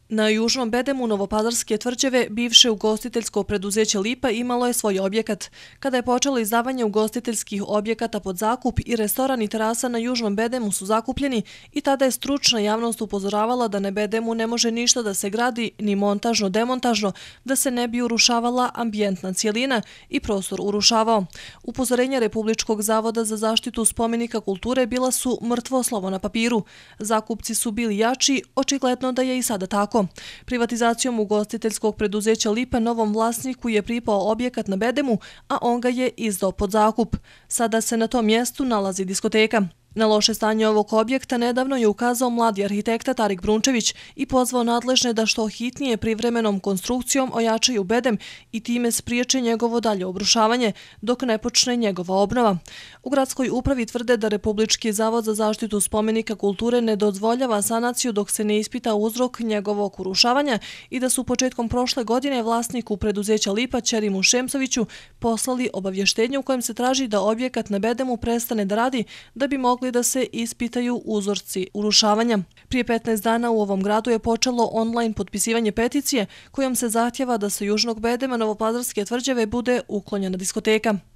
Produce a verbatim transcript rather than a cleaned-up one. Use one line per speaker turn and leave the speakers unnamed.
Na južnom bedemu Novopazarske tvrđave bivše ugostiteljsko preduzeće Lipa imalo je svoj objekat. Kada je počelo izdavanje ugostiteljskih objekata pod zakup i restoran i terasa na južnom bedemu su zakupljeni i tada je stručna javnost upozoravala da na bedemu ne može ništa da se gradi ni montažno-demontažno, da se ne bi urušavala ambijentna cijelina i prostor urušavao. Upozorenja Republičkog zavoda za zaštitu spomenika kulture bila su mrtvo slovo na papiru. Zakupci su bili jači, očigledno da je i sada tako. Privatizacijom ugostiteljskog preduzeća Lipa novom vlasniku je pripao objekat na bedemu, a on ga je izdao pod zakup. Sada se na tom mjestu nalazi diskoteka. Na loše stanje ovog objekta nedavno je ukazao mladi arhitekta Tarik Brunčević i pozvao nadležne da što hitnije privremenom konstrukcijom ojačaju bedem i time spriječe njegovo dalje obrušavanje dok ne počne njegova obnova. U gradskoj upravi tvrde da Republički zavod za zaštitu spomenika kulture ne dozvoljava sanaciju dok se ne ispita uzrok njegovog urušavanja i da su početkom prošle godine vlasniku preduzeća Lipa Ćerimu Šemsoviću poslali obavještenje u kojem se traži da objekat na bedemu prestane da radi da bi mogli da se ispitaju uzorci urušavanja. Prije petnaest dana u ovom gradu je počelo online potpisivanje peticije kojom se zahtjeva da sa južnog bedema Novopazarske tvrđave bude uklonjena diskoteka.